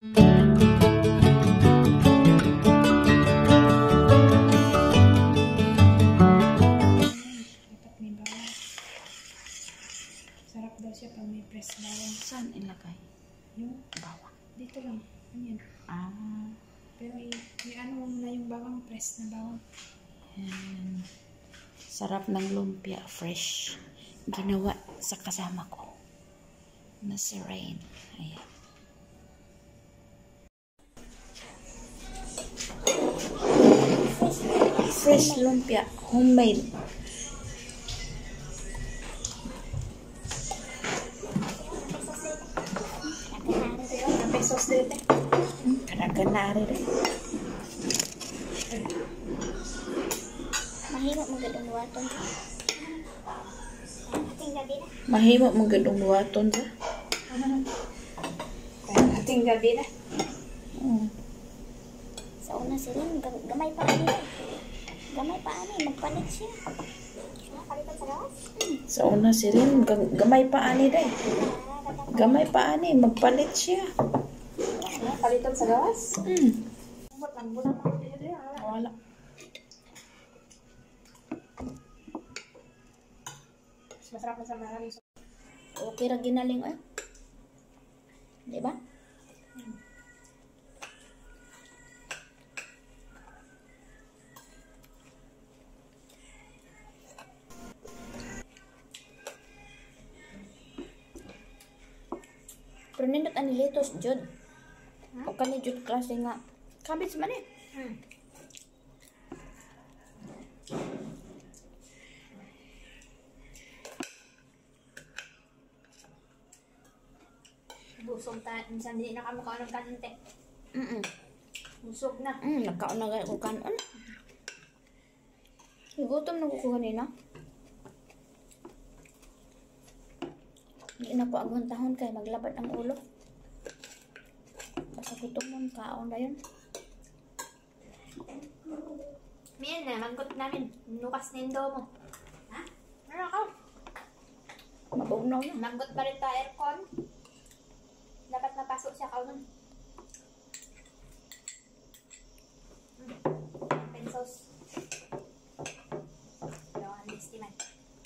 Sarap daw siya pag may press bawang. Saan ilagay? Yung Bawang. dito lang. Ayan. Ah. Pero may ano na yung bawang, press na bawang. Ayan. Sarap ng lumpia, fresh. Ginawa sa kasama ko na si Rain. Ayan. Fresh lumpia, homemade. Pesos dito. Kadang-kadang rin. Mahirap magandang waton. Ating gabi na. Mahimo mong gadong buhaton sa. Ating gabi na. Sa una sila, gamay pa ani. Gamay pa ani, magpalit siya. Palitan sa gawas? Sa una si Rin, gamay pa ani day. Gamay pa ani, magpalit siya. Palitan sa gawas? Wala. Masarap na sa maraming. Okay ra ginaling eh. Di ba? Pero nindot ani litos jud. O kani jud klase nga. Cabbage man eh. Busog tayo. Minsan hindi na kami kaon ng kaninte. Busog na. Nagkaon na gaya ko kanon. Gutom na ko kanina. Hindi na ko agwantahon kay maglabad ang ulo. Basta gutom nun, kaon na yun. Miyan na, manggot namin. Nukas nindo mo. Ha? Ano ka? Mabugnaw na. Manggot pa rin ta aircon. Dapat napasok siya kaon nun. Pesos. Dawan, listi man.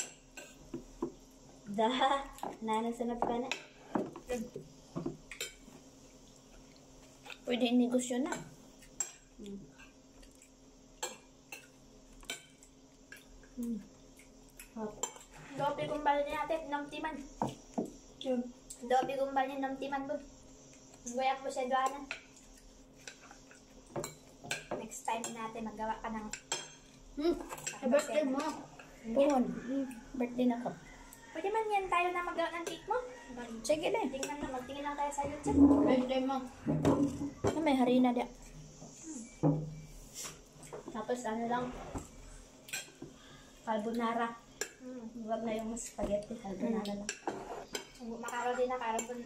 Dah, nanasanap ka na. Pwede inegosyo na. Dobi kumbal niya natin, namtiman. Dobi kumbal niya, namtiman po. Goyak po siya doanan. Next time natin magawa ka ng... Birthday mo. Puhon. Birthday na ko. Pwede man yan tayo na magawa ng cake mo. Sige na. Tingnan na, magtingin lang tayo sa YouTube. Birthday mo. Ano may harina dia? Tapos ano lang, carbonara. Huwag na yung spaghetti, carbonara lang. Makaro din na, karabon.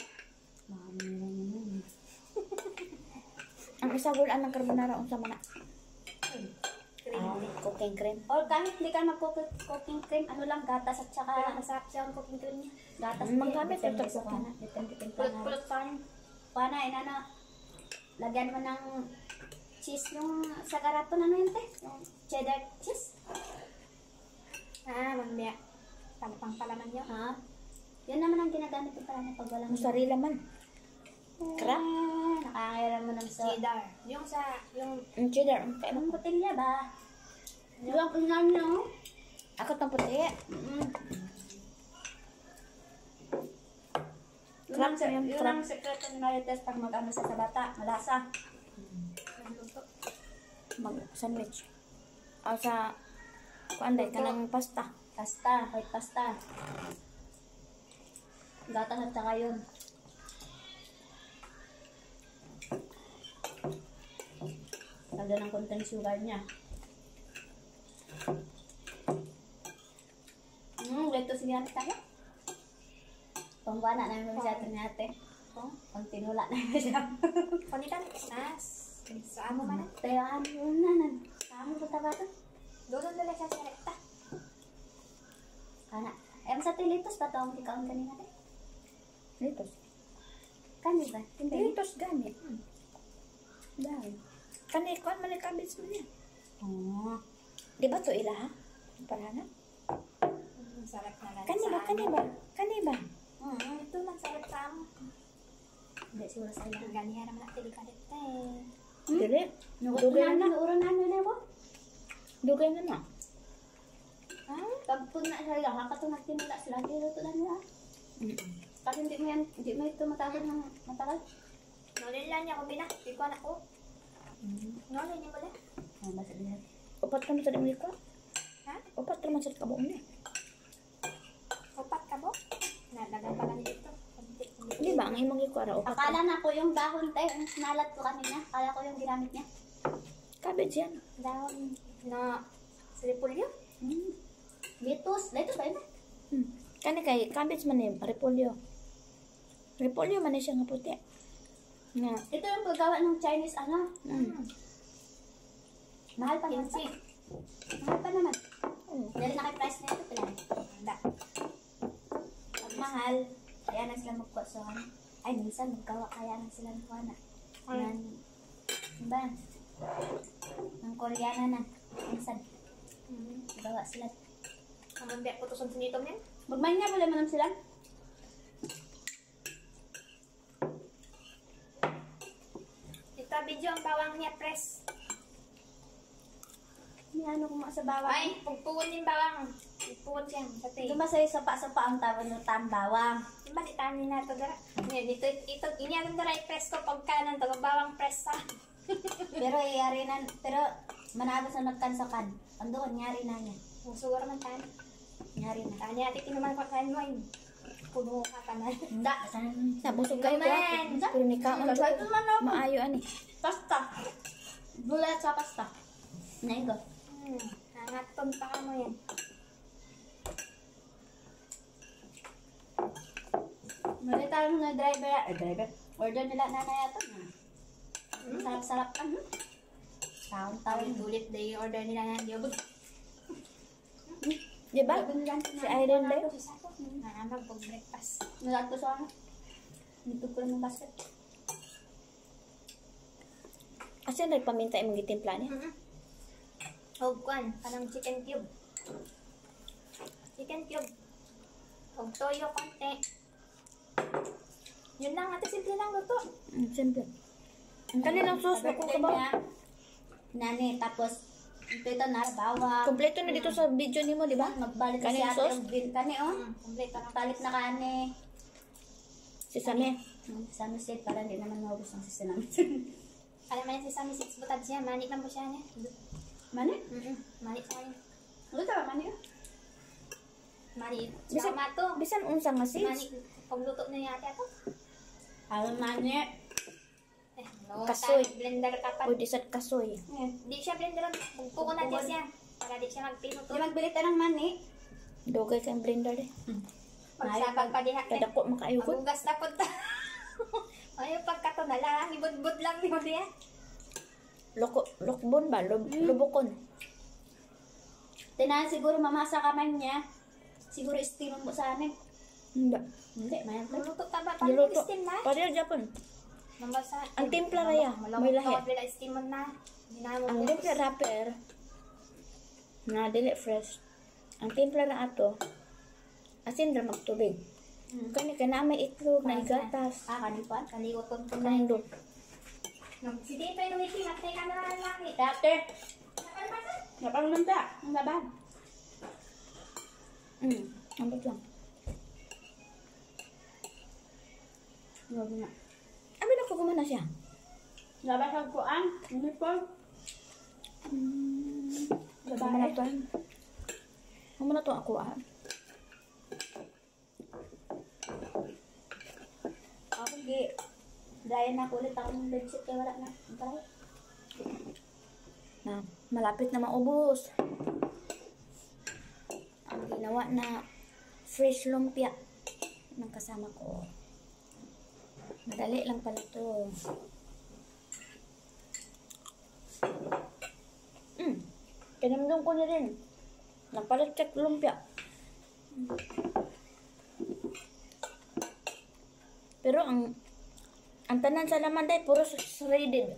Ang isa wala ng carbonara unsa man na. Cream. Cooking cream. Or kahit hindi ka mag-cooking cream, ano lang, gatas at saka Kaya masarap siya ang cooking cream niya. gatas. Maggamit ito Depende sa kana. Depende pa na. Pulot-pulot pa rin. Pana, inana, lagyan mo ng cheese yung sa karaton, ano yun, te? Yung cheddar cheese. Mamaya. Pang palaman niyo. Ha? Yan naman ang ginagamit ko para pag walang Ang sarili man. Kra? Nakakairam mo ng sa... Cheddar. Yung sa, yung... Ang cheddar. Ang Anong botelya ba? Yung pingan nyo? Ako tang puti. Crab Crab yan, yun crab. ang sekreto ni Marites pag mag-ano sa bata, malasa. Mag sandwich. O sa kuanday kanang pasta. Pasta, white pasta. Gatas at saka yun. Lagyan ng konting sugar niya. Lettuce ginamit tayo. Pambana namin sa atin ni ate. Pang tinula namin siya. Panitan. Sa amo man. Tayo ano. Saan mo ba ito? Doon nila siya sa rekta. Kana. Sa tilitos pa ito ang ikaw kanina natin. Dito. Kani ba? Hindi. Dilitos gani. Dahil. Kani, kuan man cabbage mo niya. Oh. Di ba to ila ha? Parana? Sarap na lang. Kani ba? Kani ba? Kani ba? Ito lang sarap sa amo. Hindi siguro sa ilang. Ganihan naman natin ikalit eh. Dili. Nugot Dugay na na. nuuran na mo. Dugay na na. Pag puna sa ilang, hakatunag tinula sila. Pero ito na nila. Kasi hindi mo ito matawag ng matagal. Nolin lang niya ako bina. Hindi ko anak ko. Nolin niya pala. Ano ba sabihin? Upat ka mo sa dimuli ko. Ha? Upat ka man sa kabuong niya. Upat ka bo? Nadagan pa ganito ito. Di ba? Ang imong iko ara upat. Akala na ko yung dahon tayo. Ang sinalat ko kanina. Akala ko yung ginamit niya. Cabbage yan. Dahon na siripulyo. Litos. Litos ba yun? Kani kay cabbage man ni repolyo. Repolyo man ni siya nga puti. Nga. Ito yung paggawa ng Chinese ano. Mahal pa naman. Kinsi. Mahal pa naman. Dahil naki-price na ito pala. Handa. Pag mahal, kaya na sila magkwasuhan. Ay, minsan maggawa kaya na sila ng kuwana. Ano ba? Ng Koreana na. Minsan. Gawa sila. Ang biyak ko to sa sinito niyan. Magmain nga pala manam sila. Ito video ang bawang niya press. May ano kung sa bawang. Ay, pagpuon din bawang. Pagpuon siya. Pati. Ito ba sa'yo sapa-sapa ang tawag ng tambawang? Diba itanin na ito dara? Ito, iniyagan dara i-press ko pagkanan to. Bawang press sa. Pero iyari na, pero manabas na nagkansakan. Ang doon, nyari na niya. Musuwar man tayo. Nyari na. Tanya ati tinuman ko kain mo ay. Puno ka kanan. Hindi, saan? Nabusog kayo ko. Man. Pero ni kaon ko. Ito man ako. Maayo ani. Pasta. Bulat sa pasta. Naigo. Hangaton pa ka mo yan. Mali tayong na driver. Driver. Order nila nanay ato na. Sarap-sarap ka. Taon-taon. Ulit day order nila na diobod. Di ba? Si Irene ba? Naamag pag breakfast. Nalat ko sa ano. Nito ko lang ng basket. Asa nagpaminta imong gitimpla niya? Hog kwan, kanang chicken cube. Chicken cube. Hog toyo konti. Yun lang, ate simple lang luto. Simple. Kanilang sauce na ko ba? Nani, tapos ito na bawang. Kompleto na dito sa video nimo, di ba? Magbalit na Kanin si ate sauce? yung green kani, oh. Kompleto lang. Palit na kani. Sesame. Sesame seed para hindi naman maubos ang sesame. Alam mo yan si Sammy 6 butad siya, manik lang po siya niya. Mani? Manik sa kanya. Ano ka mani? Manik. Bisan- Sama to. Bisan unsa nga sis? Manik. Pagluto na niya ate ako. Alam mani. No, Kasoy. Blender ka pa. Pwede sa kasoy. Di siya blender. Bugpo ko na siya. Para di siya magpinuto. Di magbili tayo ng mani. Dugay kang blender eh. Pagsabag pa diha. Kada ko makayugot. Magugas na po ta. Ay, pagkato na lang. Ibudbud lang ni mo diya. Lokbon ba? Lubokon. Tinahan siguro mamasa kamay niya. Siguro steam mo sa amin. Hindi. Hindi, mayan ko. Maluto ka ba? Niluto. Steam na? Pareho Japon. Mambasa. Ang timpla na ya, may lahi. Bila steam na. Dinamo. Ang timpla wrapper na dili fresh. Ang timpla na ato asin ra magtubig. Kani kana may itlog na igatas. Kanipan. Kaliwat ko po na. Nandun. Si Tito yung waiting at may camera lang langit. Doctor. Napangmanta. Ang laban. Ambot lang. Grabe nga. Abi na ko gumana siya. Laban sa kuan. Uniform. Gumana to. Gumana to ako ah. Ako gi. Dahil na kulit ako ng bedsheet kaya wala na. Ang taray. Na malapit na maubos. Ang ginawa na fresh lumpia ng kasama ko. Madali lang pala to. Kinamdong ko na rin. Napalit check lumpia. Pero ang Ang tanan sa laman day puro shredded.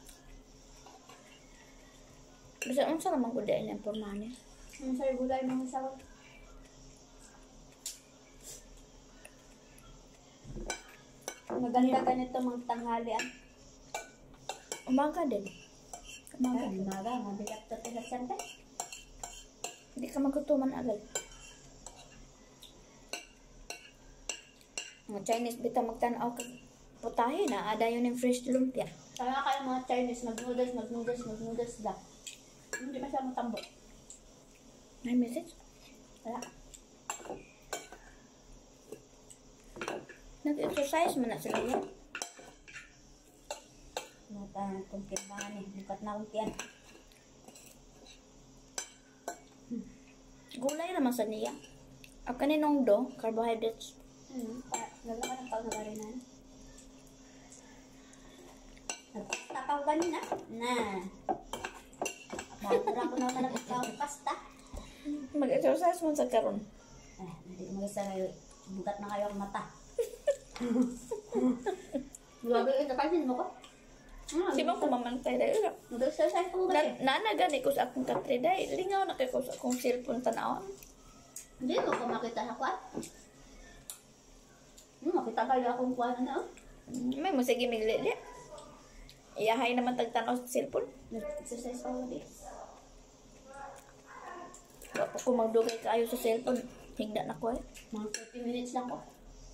Bisa unsa naman gud ay ang pormane. Ang sa'yo gulay mga sawag. Maganda ganito mga tanghalian. Umaga din. Umaga. Umaga, mabigat to talaga siyempre. Hindi ka magutuman agad. Mga Chinese bita magtanaw ka putahe na ada yun yung fresh lumpia. Kaya kayo mga Chinese, mag-noodles lang. Hindi masyadong tambo. May message? Wala. Nag-exercise mo na sila yan. Mata kung kimbangan eh. Bukat na akong tiyan. Gulay naman sa niya. Ang kaninong do, carbohydrates. Lala ka ng pag nagarinan. Nagpastakaw ganina. Na. Batura ko naman nagpastakaw pasta. Mag-exercise mo sa karon. Hindi ko mag-isa ngayon. Bukat na kayo ang mata. Grabe, itapansin mo ko. Di ba ko mamantay dahil? Mag-exercise ko ba? Nanagani ko sa akong katri dahil. Lingaw na kayo ko sa akong cellphone tanawon. Hindi mo ko makita sa kwan. Makita kayo akong kwan na. May mo sige migli. Iyahay naman tagtanaw sa cellphone. Exercise ko ba? Bapo ko magdugay kaayo sa cellphone. Hingda na ko eh. Mga 30 minutes lang ko.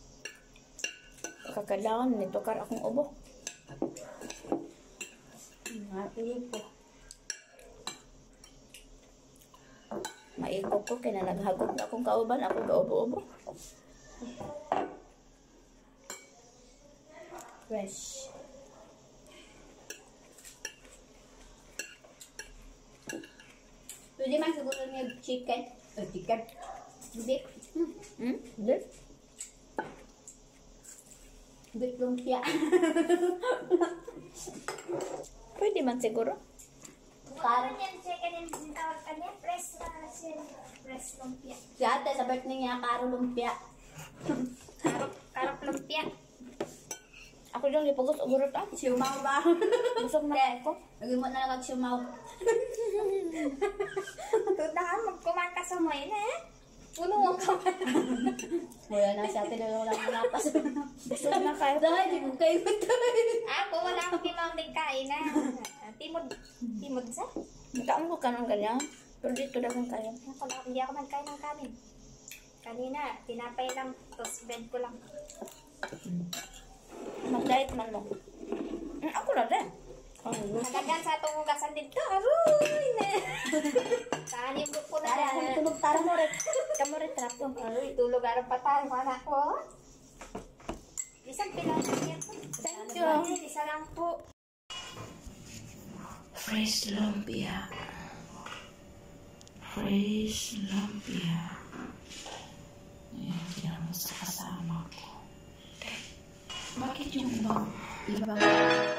Kakalaon, nito kar akong ubo. Matuloy po. Maikog ko, kaya naghagot na akong kauban. Ako gaubo-ubo. Fresh. Pwede man siguro niya chicken. Chicken. Beef. Beef? Beef lumpia. Pwede man siguro. Parang yan chicken yung tawag kanya. Fresh lumpia. Si ate sa birthday niya, karo lumpia. Karop lumpia. Ako dyan, ipagos ugurot ah. Siumaw ba? Busog na ako. Lagi mo na lang siumaw. Tudahan, magkuman ka sa moy na eh. Puno mo ka man. Wala na si ate daw lang malapas. Busog na kayo. Dahil, di mo kayo ito. Ako, wala akong kimang kain na. Timod sa? Nagkaan ko kanon ganyan. Pero dito dagang kayo. Ako, hindi ako magkain ng kanin. Kanina, tinapay lang. Tapos bed ko lang. Mag-diet man mo. Ako na rin. Nagagan sa itong hugasan dito. Aroy na. Kanin ko na. Tulog tara mo rin. Kamurit trapo. Aroy, tulog araw pa tayo, anak ko. Isang pinagigyan ko. Thank you. Isa lang po. Fresh lumpia. Fresh lumpia. Ayan, yan mo sa kasama ko. Bakit yung ibang